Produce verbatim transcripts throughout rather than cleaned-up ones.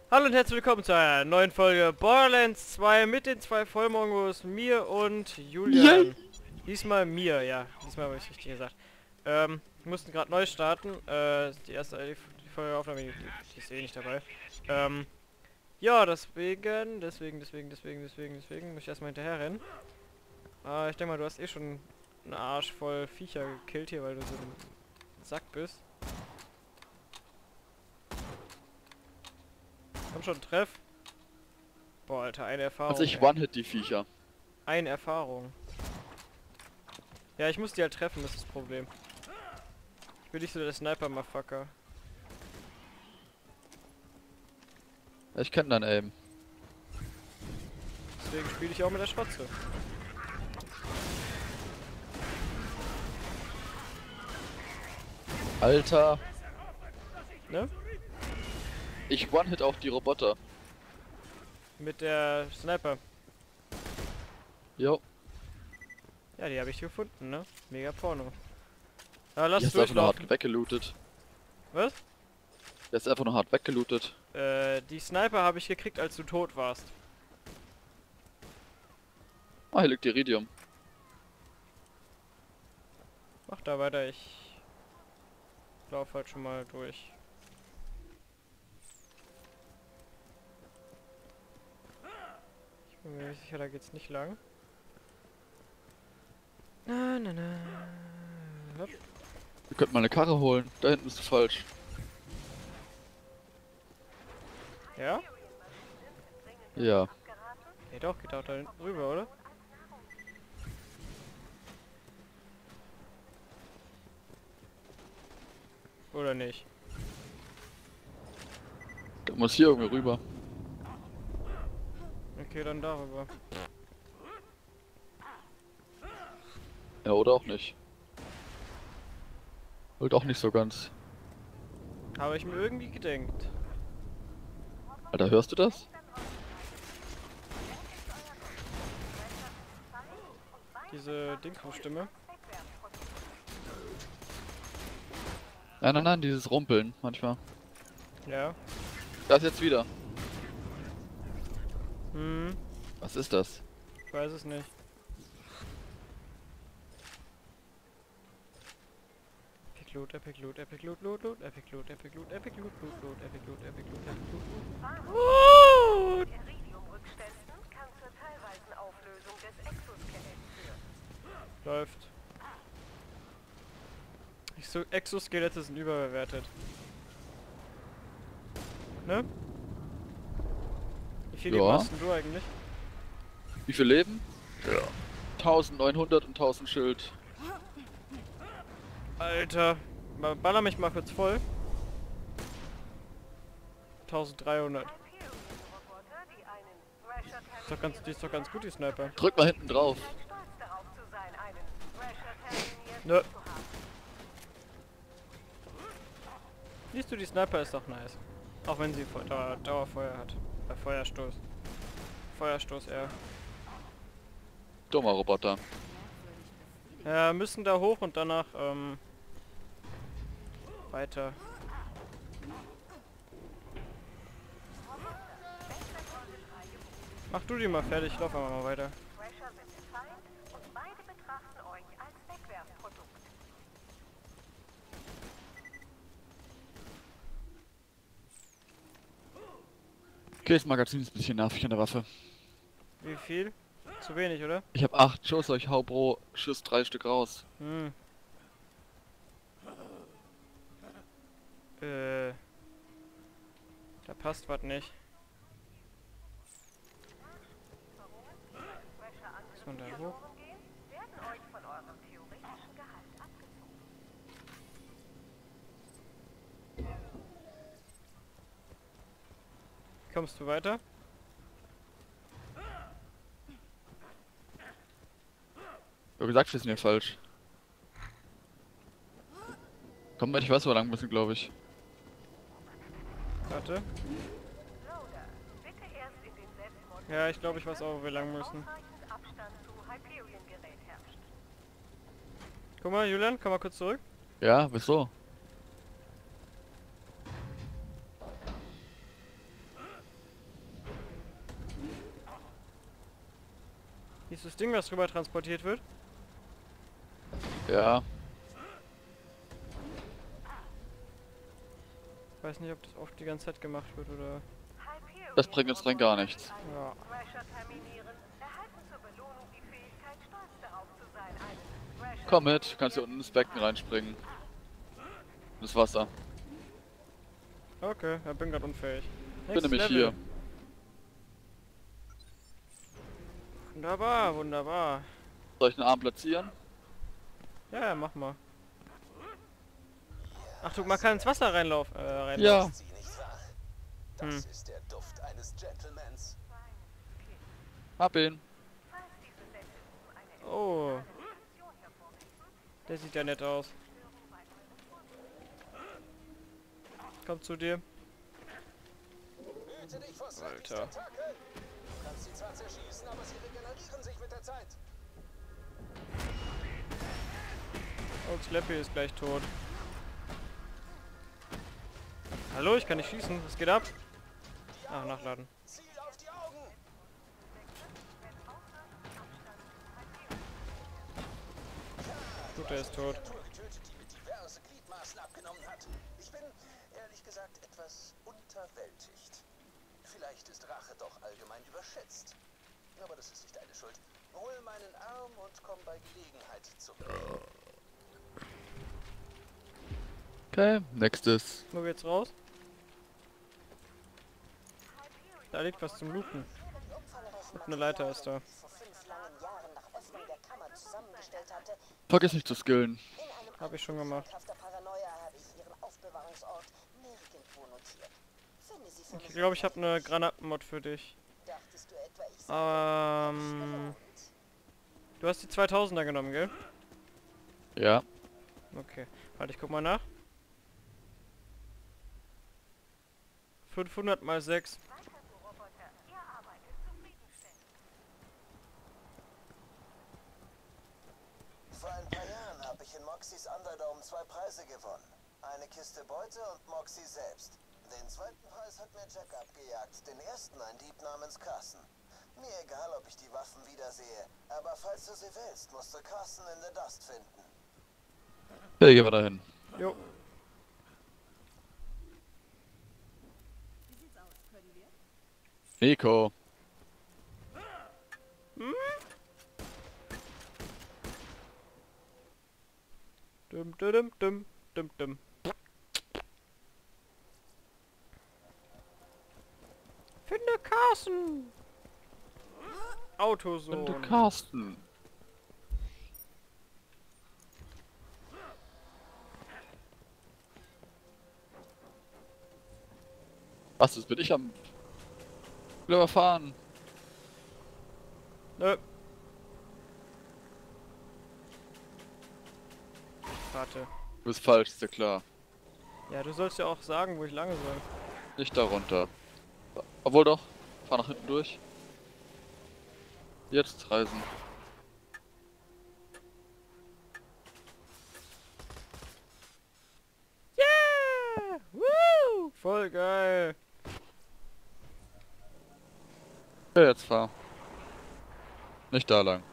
Hallo und herzlich willkommen zu einer neuen Folge Borderlands zwei mit den zwei Vollmongos, mir und Yay! Julian. Diesmal mir, ja, diesmal habe ich richtig gesagt. Ähm, wir mussten gerade neu starten. Äh, die erste die, die Folgeaufnahme, die, die, die ist eh nicht dabei. Ähm, ja, deswegen, deswegen, deswegen, deswegen, deswegen, deswegen muss ich erstmal hinterher rennen. Äh, ich denke mal, du hast eh schon einen Arsch voll Viecher gekillt hier, weil du so ein Sack bist. Komm schon, treff. Boah, Alter, eine Also Erfahrung, ich ey. one-hit die Viecher. Eine Erfahrung. Ja, ich muss die halt treffen, das ist das Problem. Ich bin nicht so der Sniper-Motherfucker. Ja, ich kenne dein Aim. Deswegen spiele ich auch mit der Schwatze. Alter, Ne? ich one-hit auch die Roboter. Mit der Sniper. Jo, Ja, die habe ich gefunden, ne? Mega Porno. Ja, die lass hast du einfach nur durchlaufen. hart weggelootet. Was? Der ist einfach nur hart weggelootet. Äh, die Sniper habe ich gekriegt, als du tot warst. Ah, hier liegt Iridium. Mach da weiter, ich lauf halt schon mal durch. Ich bin mir nicht sicher, da geht's nicht lang. Na, na, na. Hopp. Wir könnten mal eine Karre holen. Da hinten ist falsch. Ja? Ja. Nee, doch, geht auch da hinten rüber, oder? Oder nicht? Da muss hier irgendwie rüber. Okay, dann darüber. Ja, oder auch nicht. Wollt auch nicht so ganz. Habe ich mir irgendwie gedenkt. Alter, hörst du das? Diese Dingsstimme. Nein, nein, nein, dieses Rumpeln manchmal. Ja. Das jetzt wieder. Hm, Was ist das? ich weiß es nicht. Epic Loot, Epic Loot, Epic Loot, Loot, Loot, Epic Loot, Epic Loot, Epic Loot, Loot, Loot, Epic Loot, Epic Loot, Epic Loot, Loot. Iridium-Rückständen kann zur teilweisen Auflösung des Exoskeletts führen. Läuft. Exo Exoskelette sind überbewertet. Ne? Wie viel Ja. hast denn du eigentlich? Wie viel Leben? Ja. neunzehnhundert und tausend Schild. Alter, ba- baller mich mal kurz voll. eintausenddreihundert. Roboter, die einen Thrasher Ist doch ganz, die ist doch ganz gut, die Sniper. Drück mal hinten drauf. scheint stolz darauf zu sein, einen Thrasher terminiert Nö. zu haben. Siehst du, die Sniper ist doch nice. Auch wenn sie Feu- Dauer, Dauerfeuer hat. Bei Feuerstoß. Feuerstoß eher. Dummer Roboter. Ja, müssen da hoch und danach, ähm... weiter. Mach du die mal fertig, ich lauf einfach mal weiter. Thrasher sind Feind und beide betrachten euch als Wegwerfprodukt. Okay, das Magazin ist ein bisschen nervig an der Waffe. Wie viel? Zu wenig, oder? Ich habe acht Schuss, aber ich hau pro Schuss drei Stück raus. Hm. Äh... Da passt was nicht. Muss man da hoch? Gehen, werden euch von eurem theoretischen Gehalt abgezogen. Kommst du weiter? Ich hab gesagt, wir sind hier falsch. Komm, ich weiß, wo wir lang müssen, glaube ich. Warte. Loader, bitte erst in den Selbstmord. Ja, ich glaube, ich weiß auch, wo wir lang müssen. Ausreichend Abstand zu Hyperion-Gerät herrscht. Guck mal, Julian, komm mal kurz zurück. Ja, wieso? Hier ist das Ding, was rüber transportiert wird. Ja. Ich weiß nicht, ob das oft die ganze Zeit gemacht wird oder... Das bringt uns rein gar nichts. Ja. Thrasher terminieren. Erhalten zur Belohnung die Fähigkeit, stolz darauf zu sein, einen Thrasher... Komm mit, kannst du unten ins Becken reinspringen. Das Wasser. Okay, ja, bin gerade unfähig. Ich bin Nächstes nämlich Level. hier. Wunderbar, wunderbar. Soll ich einen Arm platzieren? Ja, ja, mach mal. Ach du, man kann ins Wasser reinlaufen. Äh, reinlaufen. Ja. Sie nicht wahr? Das Hm. ist der Duft eines Gentlemans. Hab ihn. Falls diese Sentenzen eine Oh, Reaktion hervorrufen, der sieht ja nett aus. Komm zu dir. Hüte dich vor Slackys Alter. Tentakel. Du kannst sie zwar zerschießen, aber sie regenerieren sich mit der Zeit. Und Slappy ist gleich tot. Hallo, ich kann nicht schießen. Was geht ab? Ah, nachladen. Ziel auf die Augen. Gut, der ist tot. Kreatur getötet, die mir diverse Gliedmaßen abgenommen hat. Ich bin, ehrlich gesagt, etwas unterwältigt. Vielleicht ist Rache doch allgemein überschätzt. Aber das ist nicht deine Schuld. Hol meinen Arm und komm bei Gelegenheit zurück. Okay, nächstes. Wo geht's raus? Da liegt was zum Looten. Und eine Leiter ist da. vor fünf langen Jahren nach Öffnung der Kammer zusammengestellt hatte. Vergiss nicht zu skillen. In einem Hab ich schon gemacht. Anflug sündhafter Paranoia habe ich ihren Aufbewahrungsort nirgendwo notiert. Finde sie für Ich mich glaube, ich habe eine Granatenmod für dich. Dachtest du etwa, ich sei Ähm, belohnt? du hast die zweitausender genommen, gell? Ja. Okay. Warte, ich guck mal nach. fünfhundert mal sechs. Roboter, ihr Arbeit ist zufriedenstellend. Vor ein paar Jahren habe ich in Moxys Underdome zwei Preise gewonnen. Eine Kiste Beute und Moxie selbst. Den zweiten Preis hat mir Jack abgejagt, den ersten ein Dieb namens Carson. Mir egal, ob ich die Waffen wiedersehe, aber falls du sie willst, musst du Carson in the Dust finden. Ja, gehen wir dahin. Jo. Nico. Dum, dum, dum, dum, dum. Finde Carsten! Autosohn. Und du Carsten. Was, das bin ich am... Will aber fahren. Nö. Warte. Du bist falsch, ist ja klar. Ja, du sollst ja auch sagen, wo ich lange soll. Nicht darunter. Obwohl doch. Fahr nach hinten durch. Jetzt reisen. Yeah! Woo! Voll geil. Ja, jetzt fahr. Nicht da lang.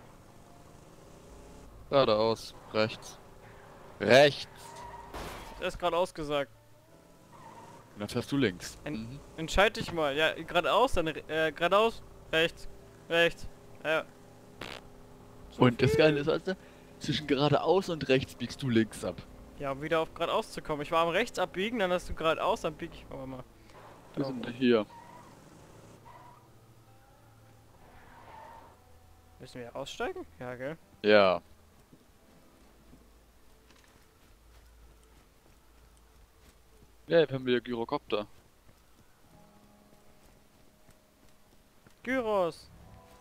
Geradeaus. Rechts. Rechts. Er ist gerade ausgesagt. Und dann fährst du links. Ein- Mhm. Entscheid dich mal. Ja, geradeaus, dann äh, geradeaus, rechts, rechts. Ja. So Und das viel. Geile ist also, zwischen geradeaus und rechts biegst du links ab. Ja, um wieder auf geradeaus zu kommen. Ich war am rechts abbiegen, dann hast du geradeaus, dann bieg ich aber mal. Wir Da sind hoch. hier. Müssen wir aussteigen? Ja, gell? Ja. Ja, jetzt haben wir Gyrocopter. Gyros.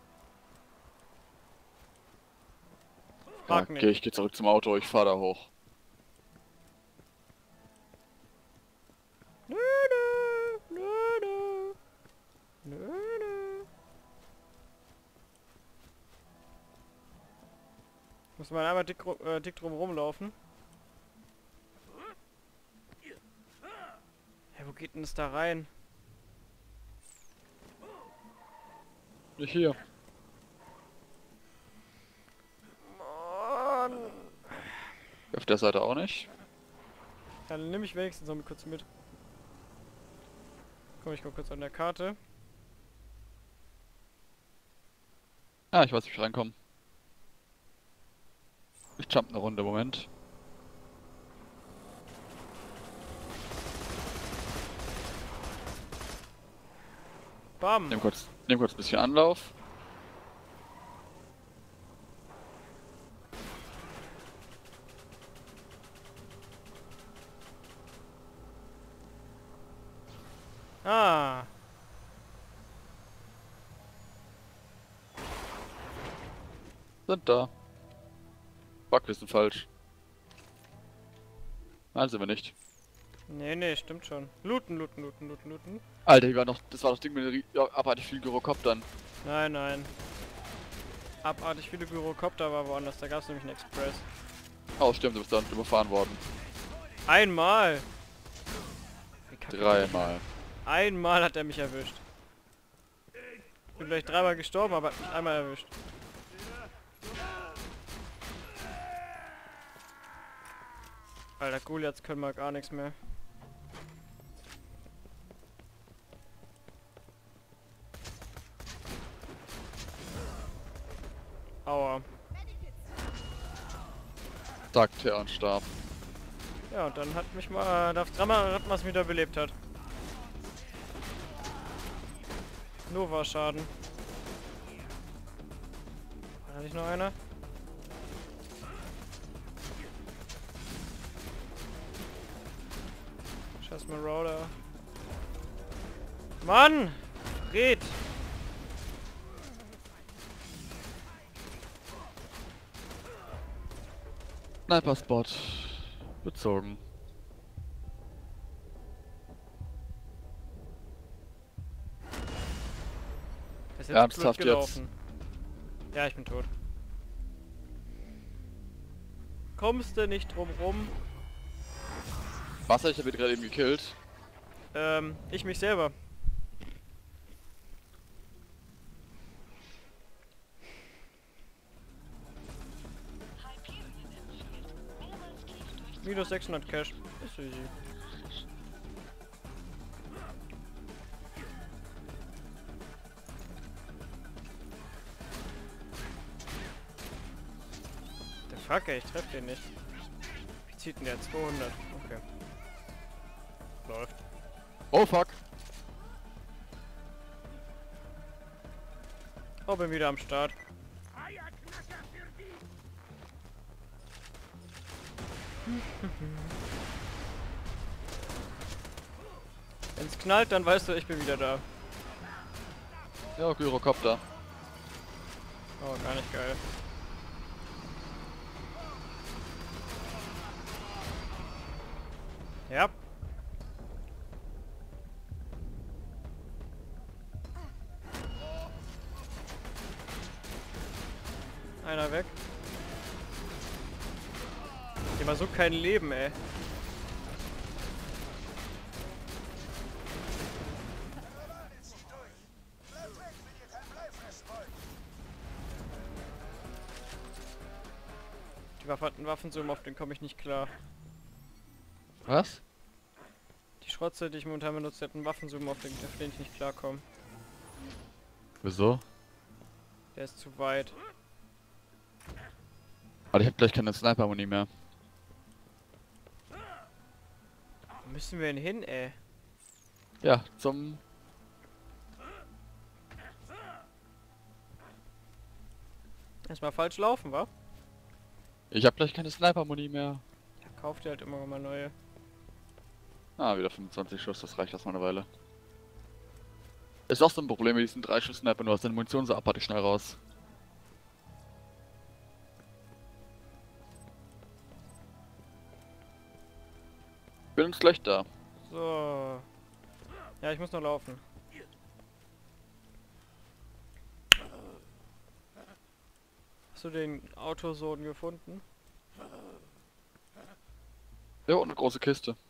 Ja, Frag nicht. okay, ich geh zurück zum Auto, ich fahr da hoch. Nö, nö, nö, nö. Nö, nö. Muss man einmal dick, ru- äh, dick drum rumlaufen. Hä, wo geht denn das da rein? Nicht hier. Auf der Seite auch nicht. Ja, dann nehme ich wenigstens noch mal kurz mit. Komm, ich guck kurz an der Karte. Ah, ich weiß nicht, wie ich reinkomme. Ich jump eine Runde, Moment. Bam! Nehm kurz, nehm kurz ein bisschen Anlauf. Ah! Sind da. Fuck, wir sind falsch. Nein, sind wir nicht. Nee, nee, stimmt schon. Looten, looten, looten, looten, looten. Alter, hier war noch, das war das Ding mit den rie- ja, abartig vielen Gyrokoptern. Nein, nein. Abartig viele Gyrokopter war woanders, da gab es nämlich einen Express. Oh, stimmt, du bist dann überfahren worden. Einmal! Wie kacke. Dreimal. Einmal hat er mich erwischt. Bin vielleicht dreimal gestorben, aber hat mich einmal erwischt. Alter, Goliaths können wir gar nichts mehr. Aua. Sagt er und starb. Ja, und dann hat mich mal das Drama-Ratmas wieder belebt hat. Nova-Schaden. War da nicht noch einer? Scheiß Marauder. Mann! Red! Sniper-Spot. Bezogen. Das ist jetzt Ernsthaft blöd gelaufen. Ja, ich bin tot. Kommst du nicht drum rum? Wasser, ich habe ihn gerade eben gekillt. Ähm, ich mich selber. Minus sechshundert Cash. Ist easy. Der Fuck, ey, ich treff den nicht. Wie zieht denn der? zweihundert. Okay. Läuft. Oh fuck. Oh, bin wieder am Start. Wenn's knallt, dann weißt du, ich bin wieder da. Ja, Gyrokopter. Oh, gar nicht geil. Ja. Einer weg. Der war so kein Leben, ey. Die Waffe hat einen Waffenzoom, auf den komme ich nicht klar. Was? Die Schrotze, die ich momentan benutze, hat einen Waffenzoom, auf den, auf den ich nicht klarkomme. Wieso? Der ist zu weit. Aber ich hab gleich keine Sniper-Muni mehr. Wo müssen wir denn hin, ey? Ja, zum... Erstmal falsch laufen, wa? Ich hab gleich keine Sniper-Muni mehr. Ja, kauft ihr halt immer mal neue. Ah, wieder fünfundzwanzig Schuss, das reicht erstmal eine Weile. Ist auch so ein Problem mit diesen drei Schuss Sniper, du hast deine Munition so abartig schnell raus. Bin uns gleich da. So. Ja, ich muss noch laufen. Hast du den Autosohn gefunden? Ja, und eine große Kiste.